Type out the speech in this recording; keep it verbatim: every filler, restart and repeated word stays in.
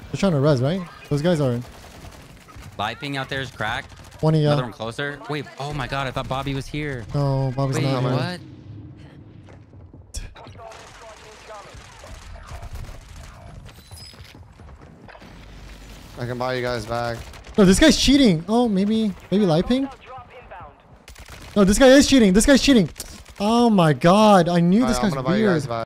They're trying to res, right? Those guys are. Live ping out there is cracked. twenty, yeah. Another one closer. Wait, oh my god, I thought Bobby was here. No, Bobby's Wait, not here. what? I can buy you guys back. No, this guy's cheating. Oh, maybe, maybe live ping? No, this guy is cheating. This guy's cheating. Oh my god, I knew All this right, I'm guy's gonna buy you guys weird. back.